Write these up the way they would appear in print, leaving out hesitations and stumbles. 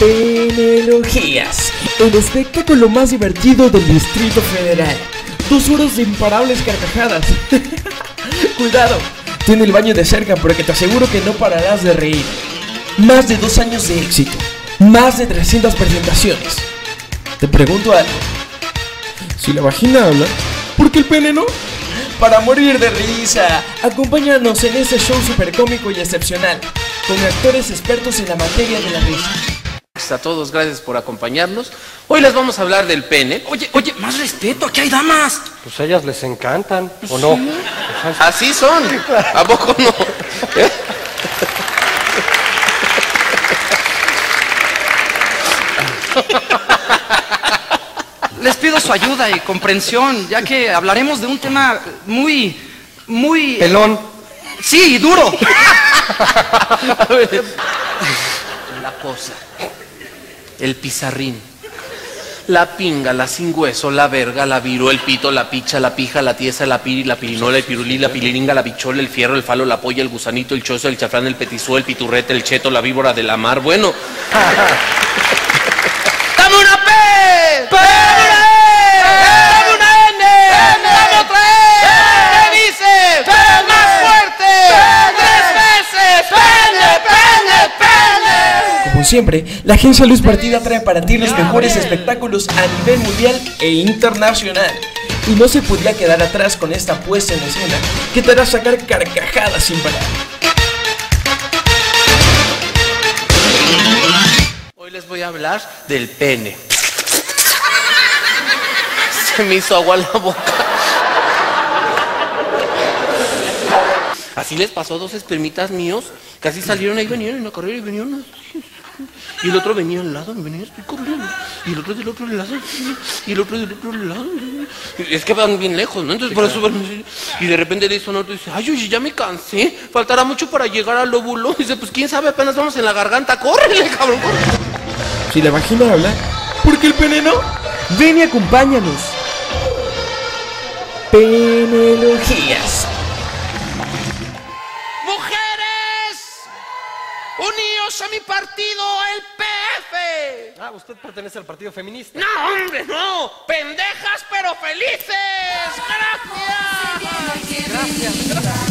Penelogías, el espectáculo más divertido del Distrito Federal. 2 horas de imparables carcajadas. Cuidado, tiene el baño de cerca porque te aseguro que no pararás de reír. Más de 2 años de éxito, más de 300 presentaciones. Te pregunto algo, si la vagina habla, ¿por qué el pene no? Para morir de risa, acompáñanos en este show super cómico y excepcional, con actores expertos en la materia de la risa. A todos, gracias por acompañarnos. Hoy les vamos a hablar del pene. Oye, más respeto, aquí hay damas. Pues a ellas les encantan, ¿o no? Pues así son, ¿a poco no? Les pido su ayuda y comprensión, ya que hablaremos de un tema muy... Pelón. Sí, duro. La cosa, el pizarrín, la pinga, la sin hueso, la verga, la viro, el pito, la picha, la pija, la tiesa, la piri, la pirinola, el pirulí, la piliringa, la bichola, el fierro, el falo, la polla, el gusanito, el chozo, el chafrán, el petizó, el piturrete, el cheto, la víbora de la mar. Bueno. ¡Dame una P! ¡P! ¡Dame una N! ¡Dame otra E! ¿Qué dice? ¡P! ¡Más fuerte! ¡P! ¡3 veces! ¡Pene, pene, pene! Como siempre, la Agencia Luz Partida trae para ti los mejores espectáculos a nivel mundial e internacional. Y no se podía quedar atrás con esta puesta en escena que te hará sacar carcajadas sin parar. Hoy les voy a hablar del pene. Se me hizo agua la boca. Así les pasó a 2 espermitas míos, que así salieron ahí, venían en la carrera y venían así. Y el otro venía al lado, me venía así corriendo. Y el otro del otro lado, y el otro del otro lado. Es que van bien lejos, ¿no? Entonces por eso van así. Y de repente le dice a otro, dice, ay, oye, ya me cansé, faltará mucho para llegar al óvulo. Dice, pues quién sabe, apenas vamos en la garganta, córrele, cabrón, córrele. Si la vagina habla, ¿por qué el pene no? Ven y acompáñanos. Penelogías. ¡Mujeres! ¡Uníos a mi partido, el PF! Ah, usted pertenece al partido feminista. ¡No, hombre, no! ¡Pendejas pero felices! ¡Gracias!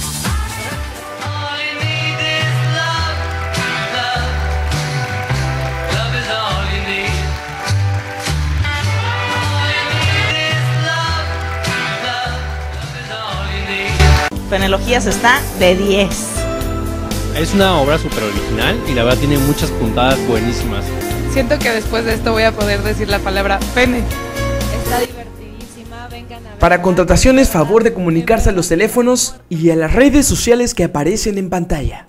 Penelogías está de 10. Es una obra súper original y la verdad tiene muchas puntadas buenísimas. Siento que después de esto voy a poder decir la palabra pene. Está divertidísima, vengan a ver. Para contrataciones, favor de comunicarse a los teléfonos y a las redes sociales que aparecen en pantalla.